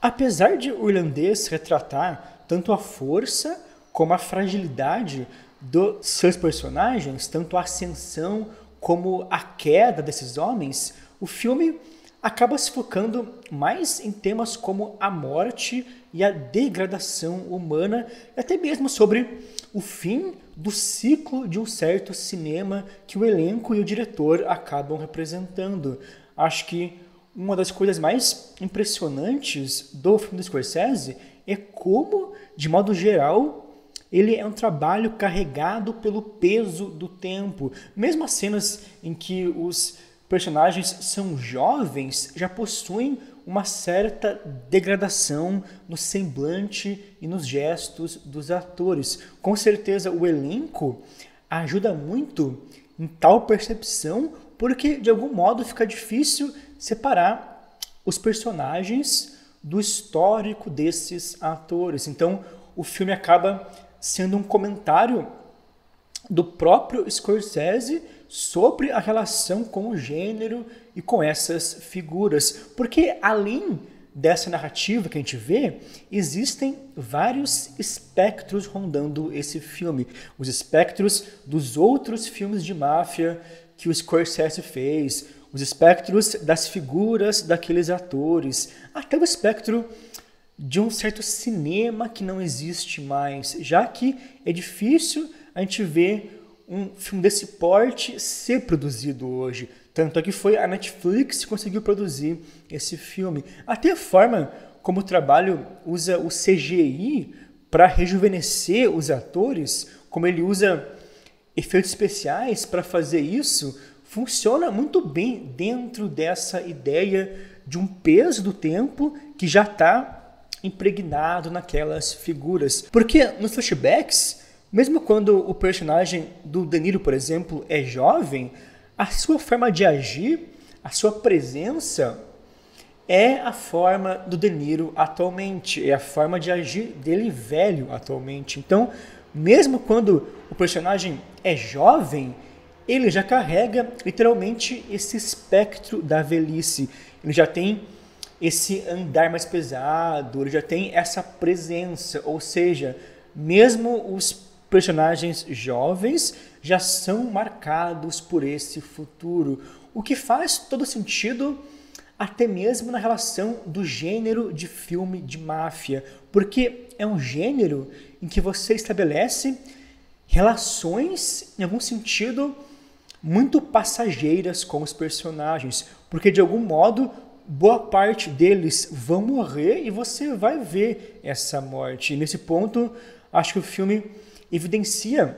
Apesar de o irlandês retratar tanto a força como a fragilidade dos seus personagens, tanto a ascensão como a queda desses homens, o filme acaba se focando mais em temas como a morte e a degradação humana, e até mesmo sobre o fim do ciclo de um certo cinema que o elenco e o diretor acabam representando. Acho que uma das coisas mais impressionantes do filme do Scorsese é como, de modo geral, ele é um trabalho carregado pelo peso do tempo. Mesmo as cenas em que os personagens são jovens já possuem uma certa degradação no semblante e nos gestos dos atores. Com certeza o elenco ajuda muito em tal percepção, porque de algum modo fica difícil separar os personagens do histórico desses atores. Então o filme acaba sendo um comentário do próprio Scorsese sobre a relação com o gênero e com essas figuras. Porque além dessa narrativa que a gente vê, existem vários espectros rondando esse filme. Os espectros dos outros filmes de máfia que o Scorsese fez, os espectros das figuras daqueles atores, até o espectro de um certo cinema que não existe mais, já que é difícil a gente ver um filme desse porte ser produzido hoje. Tanto é que foi a Netflix que conseguiu produzir esse filme. Até a forma como o trabalho usa o CGI para rejuvenescer os atores, como ele usa efeitos especiais para fazer isso, funciona muito bem dentro dessa ideia de um peso do tempo que já está impregnado naquelas figuras. Porque nos flashbacks, mesmo quando o personagem do De Niro, por exemplo, é jovem, a sua forma de agir, a sua presença é a forma do De Niro atualmente, é a forma de agir dele velho atualmente. Então, mesmo quando o personagem é jovem, ele já carrega literalmente esse espectro da velhice. Ele já tem esse andar mais pesado, ele já tem essa presença, ou seja, mesmo os personagens jovens já são marcados por esse futuro, o que faz todo sentido até mesmo na relação do gênero de filme de máfia, porque é um gênero em que você estabelece relações, em algum sentido, muito passageiras com os personagens, porque de algum modo boa parte deles vão morrer e você vai ver essa morte. E nesse ponto, acho que o filme evidencia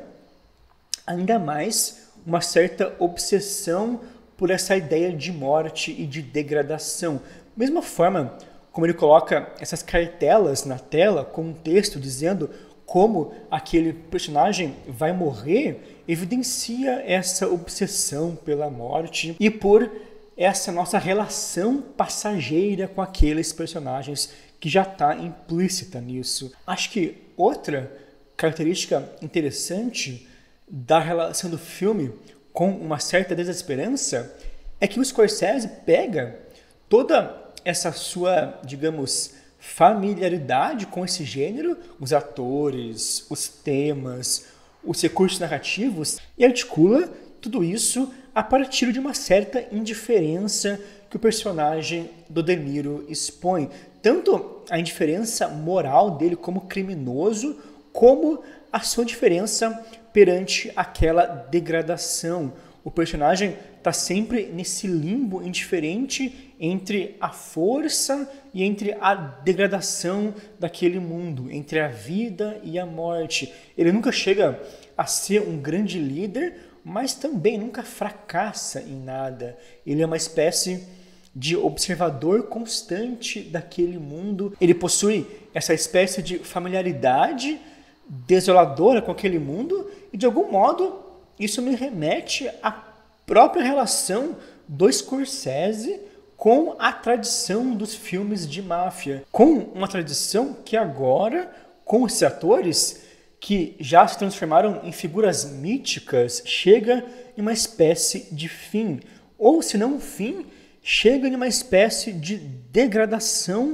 ainda mais uma certa obsessão por essa ideia de morte e de degradação. Mesma forma como ele coloca essas cartelas na tela com um texto dizendo como aquele personagem vai morrer, evidencia essa obsessão pela morte e por essa nossa relação passageira com aqueles personagens que já está implícita nisso. Acho que outra característica interessante da relação do filme com uma certa desesperança é que o Scorsese pega toda essa sua, digamos, familiaridade com esse gênero, os atores, os temas, os recursos narrativos, e articula tudo isso a partir de uma certa indiferença que o personagem do De Niro expõe. Tanto a indiferença moral dele como criminoso, como a sua indiferença perante aquela degradação. O personagem está sempre nesse limbo indiferente entre a força e entre a degradação daquele mundo, entre a vida e a morte. Ele nunca chega a ser um grande líder, mas também nunca fracassa em nada. Ele é uma espécie de observador constante daquele mundo. Ele possui essa espécie de familiaridade desoladora com aquele mundo e, de algum modo, isso me remete à própria relação do Scorsese com a tradição dos filmes de máfia. Com uma tradição que agora, com esses atores que já se transformaram em figuras míticas, chega em uma espécie de fim. Ou, se não um fim, chega em uma espécie de degradação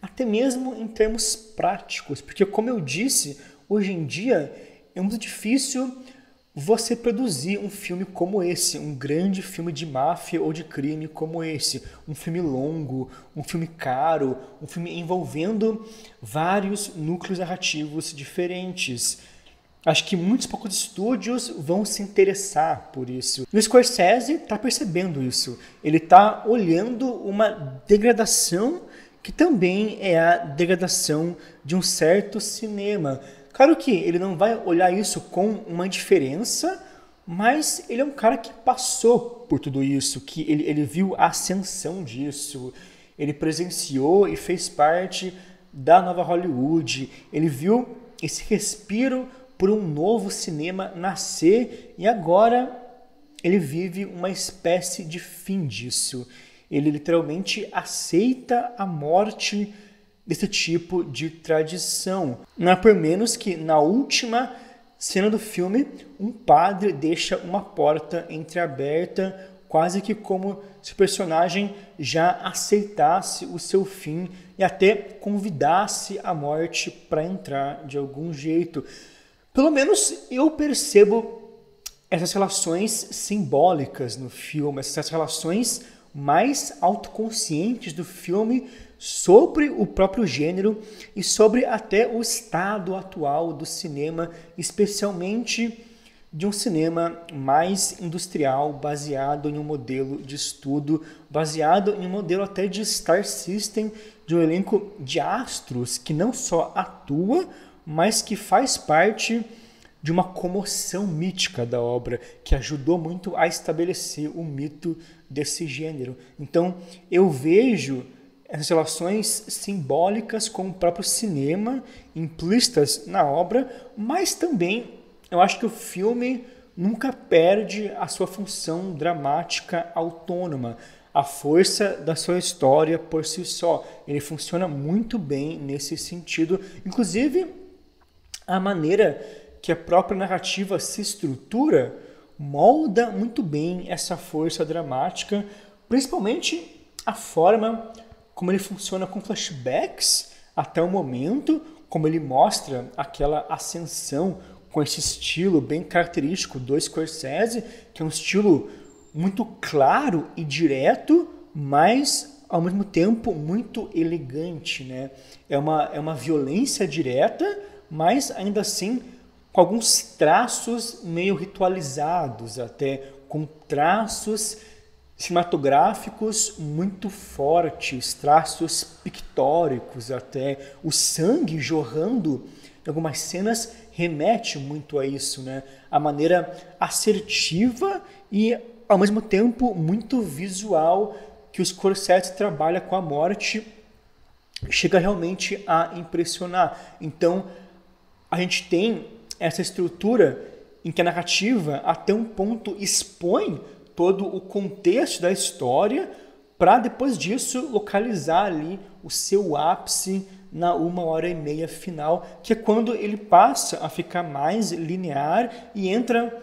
até mesmo em termos práticos, porque como eu disse, hoje em dia é muito difícil você produzir um filme como esse, um grande filme de máfia ou de crime como esse, um filme longo, um filme caro, um filme envolvendo vários núcleos narrativos diferentes. Acho que muitos poucos estúdios vão se interessar por isso. E o Scorsese está percebendo isso. Ele está olhando uma degradação que também é a degradação de um certo cinema. Claro que ele não vai olhar isso com uma indiferença, mas ele é um cara que passou por tudo isso, que ele viu a ascensão disso, ele presenciou e fez parte da nova Hollywood, ele viu esse respiro por um novo cinema nascer e agora ele vive uma espécie de fim disso. Ele literalmente aceita a morte desse tipo de tradição. Não é por menos que na última cena do filme, um padre deixa uma porta entreaberta, quase que como se o personagem já aceitasse o seu fim e até convidasse a morte para entrar de algum jeito. Pelo menos eu percebo essas relações simbólicas no filme, essas relações mais autoconscientes do filme sobre o próprio gênero e sobre até o estado atual do cinema, especialmente de um cinema mais industrial, baseado em um modelo de estudo, baseado em um modelo até de Star System, de um elenco de astros que não só atua, mas que faz parte de uma comoção mítica da obra, que ajudou muito a estabelecer o mito desse gênero. Então, eu vejo essas relações simbólicas com o próprio cinema, implícitas na obra, mas também eu acho que o filme nunca perde a sua função dramática autônoma, a força da sua história por si só. Ele funciona muito bem nesse sentido, inclusive a maneira que a própria narrativa se estrutura molda muito bem essa força dramática, principalmente a forma como ele funciona com flashbacks até o momento, como ele mostra aquela ascensão com esse estilo bem característico do Scorsese, que é um estilo muito claro e direto, mas ao mesmo tempo muito elegante, né? É uma violência direta, mas ainda assim com alguns traços meio ritualizados, até com traços cinematográficos muito fortes, traços pictóricos até. O sangue jorrando em algumas cenas remete muito a isso, né? A maneira assertiva e, ao mesmo tempo, muito visual que o Scorsese trabalha com a morte chega realmente a impressionar. Então, a gente tem essa estrutura em que a narrativa, até um ponto, expõe todo o contexto da história para, depois disso, localizar ali o seu ápice na 1h30 final, que é quando ele passa a ficar mais linear e entra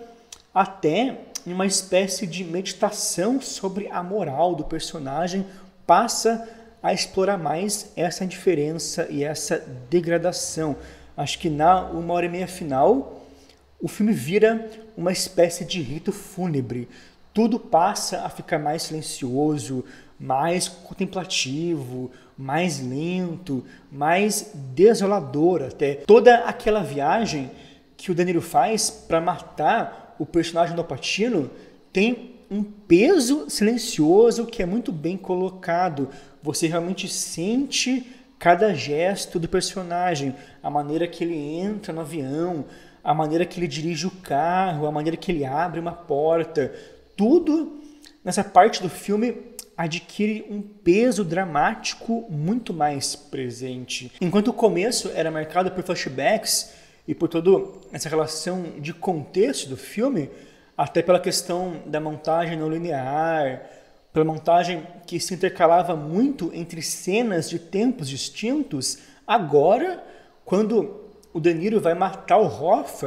até em uma espécie de meditação sobre a moral do personagem, passa a explorar mais essa indiferença e essa degradação. Acho que na 1h30 final, o filme vira uma espécie de rito fúnebre. Tudo passa a ficar mais silencioso, mais contemplativo, mais lento, mais desolador até. Toda aquela viagem que o De Niro faz para matar o personagem do Al Pacino tem um peso silencioso que é muito bem colocado. Você realmente sente cada gesto do personagem, a maneira que ele entra no avião, a maneira que ele dirige o carro, a maneira que ele abre uma porta. Tudo nessa parte do filme adquire um peso dramático muito mais presente. Enquanto o começo era marcado por flashbacks e por toda essa relação de contexto do filme, até pela questão da montagem não linear, pela montagem que se intercalava muito entre cenas de tempos distintos, agora, quando o De Niro vai matar o Hoffa,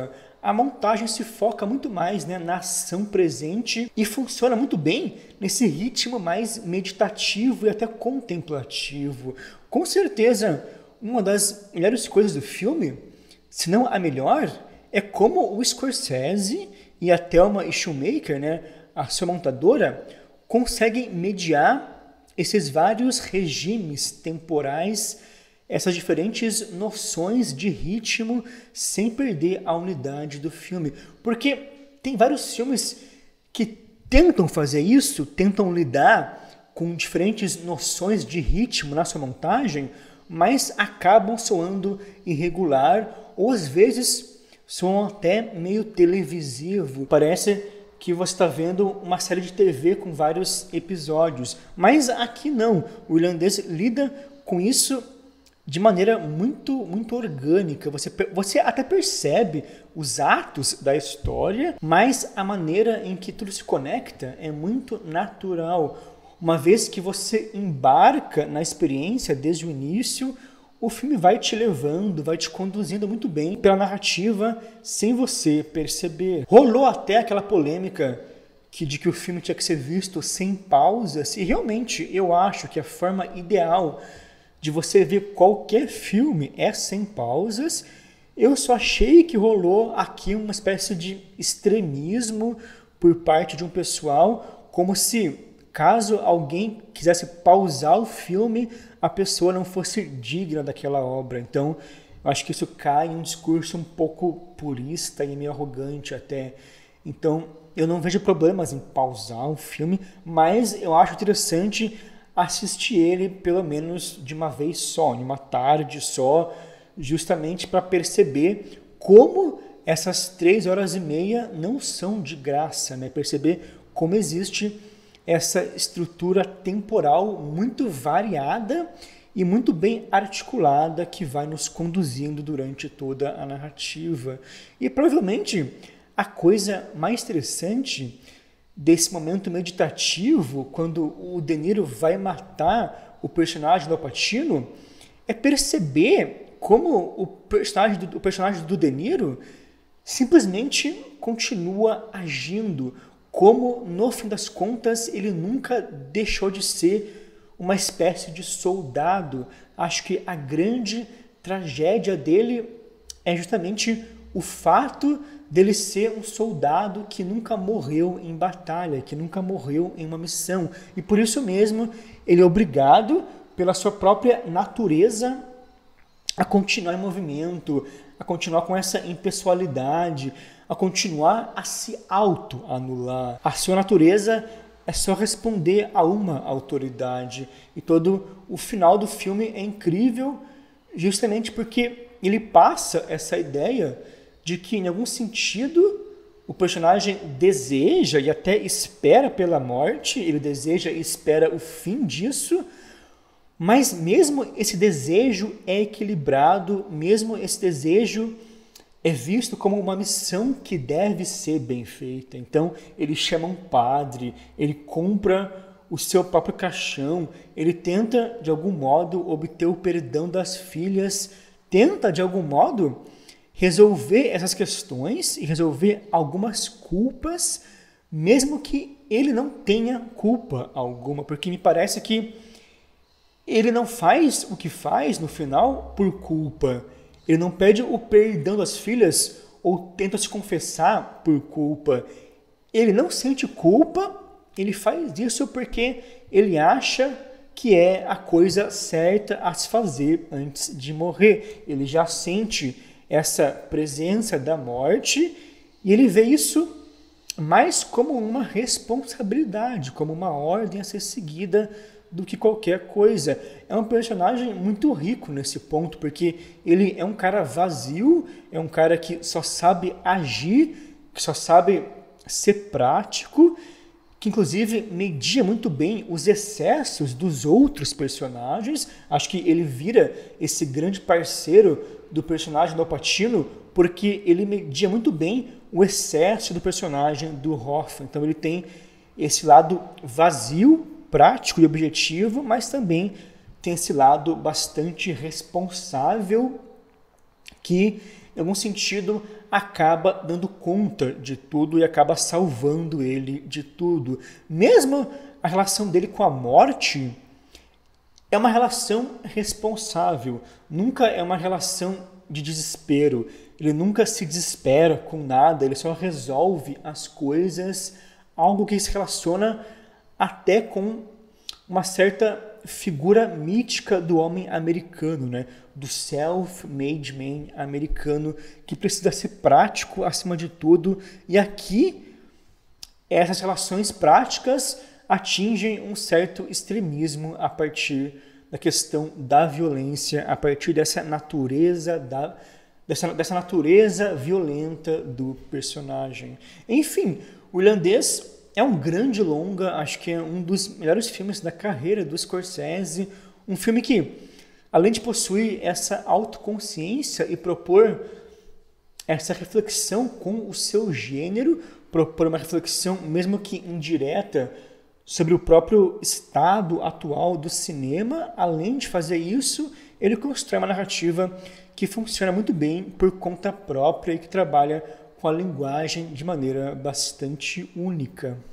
a montagem se foca muito mais, né, na ação presente e funciona muito bem nesse ritmo mais meditativo e até contemplativo. Com certeza, uma das melhores coisas do filme, se não a melhor, é como o Scorsese e a Thelma Schoonmaker, né, a sua montadora, conseguem mediar esses vários regimes temporais, essas diferentes noções de ritmo, sem perder a unidade do filme. Porque tem vários filmes que tentam fazer isso, tentam lidar com diferentes noções de ritmo na sua montagem, mas acabam soando irregular, ou às vezes soam até meio televisivo. Parece que você está vendo uma série de TV com vários episódios. Mas aqui não. O irlandês lida com isso de maneira muito orgânica. Você até percebe os atos da história, mas a maneira em que tudo se conecta é muito natural. Uma vez que você embarca na experiência desde o início, o filme vai te levando, vai te conduzindo muito bem pela narrativa sem você perceber. Rolou até aquela polêmica de que o filme tinha que ser visto sem pausas, e realmente eu acho que a forma ideal de você ver qualquer filme é sem pausas. Eu só achei que rolou aqui uma espécie de extremismo por parte de um pessoal, como se, caso alguém quisesse pausar o filme, a pessoa não fosse digna daquela obra. Então, eu acho que isso cai em um discurso um pouco purista e meio arrogante até. Então, eu não vejo problemas em pausar o filme, mas eu acho interessante assistir ele pelo menos de uma vez só, em uma tarde só, justamente para perceber como essas 3 horas e meia não são de graça, né? Perceber como existe essa estrutura temporal muito variada e muito bem articulada que vai nos conduzindo durante toda a narrativa. E provavelmente a coisa mais interessante desse momento meditativo, quando o De Niro vai matar o personagem do Al Pacino, é perceber como o personagem do De Niro simplesmente continua agindo, como, no fim das contas, ele nunca deixou de ser uma espécie de soldado. Acho que a grande tragédia dele é justamente o fato dele ser um soldado que nunca morreu em batalha, que nunca morreu em uma missão. E por isso mesmo, ele é obrigado, pela sua própria natureza, a continuar em movimento, a continuar com essa impessoalidade, a continuar a se auto-anular. A sua natureza é só responder a uma autoridade. E todo o final do filme é incrível, justamente porque ele passa essa ideia de que, em algum sentido, o personagem deseja e até espera pela morte, ele deseja e espera o fim disso, mas mesmo esse desejo é equilibrado, mesmo esse desejo é visto como uma missão que deve ser bem feita. Então, ele chama um padre, ele compra o seu próprio caixão, ele tenta, de algum modo, obter o perdão das filhas, tenta, de algum modo, resolver essas questões e resolver algumas culpas, mesmo que ele não tenha culpa alguma, porque me parece que ele não faz o que faz no final por culpa. Ele não pede o perdão das filhas ou tenta se confessar por culpa. Ele não sente culpa, ele faz isso porque ele acha que é a coisa certa a se fazer antes de morrer. Ele já sente essa presença da morte e ele vê isso mais como uma responsabilidade, como uma ordem a ser seguida do que qualquer coisa. É um personagem muito rico nesse ponto, porque ele é um cara vazio, é um cara que só sabe agir, que só sabe ser prático, que inclusive media muito bem os excessos dos outros personagens. Acho que ele vira esse grande parceiro do personagem do Al Pacino, porque ele media muito bem o excesso do personagem do Hoffman. Então ele tem esse lado vazio, prático e objetivo, mas também tem esse lado bastante responsável que, em algum sentido, acaba dando conta de tudo e acaba salvando ele de tudo. Mesmo a relação dele com a morte é uma relação responsável, nunca é uma relação de desespero. Ele nunca se desespera com nada, ele só resolve as coisas, algo que se relaciona até com uma certa figura mítica do homem americano, né? Do self-made man americano, que precisa ser prático acima de tudo. E aqui, essas relações práticas atingem um certo extremismo a partir da questão da violência, a partir dessa natureza dessa natureza violenta do personagem. Enfim, o Irlandês é um grande longa, acho que é um dos melhores filmes da carreira do Scorsese, um filme que, além de possuir essa autoconsciência e propor essa reflexão com o seu gênero, propor uma reflexão, mesmo que indireta, sobre o próprio estado atual do cinema, além de fazer isso, ele constrói uma narrativa que funciona muito bem por conta própria e que trabalha com a linguagem de maneira bastante única.